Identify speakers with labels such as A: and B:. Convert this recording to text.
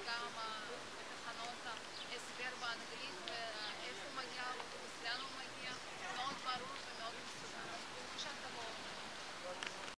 A: גם בתחנות ההסבר באנגלית ואיפה מגיע האוטובוס, לאן הוא מגיע, מאוד ברור.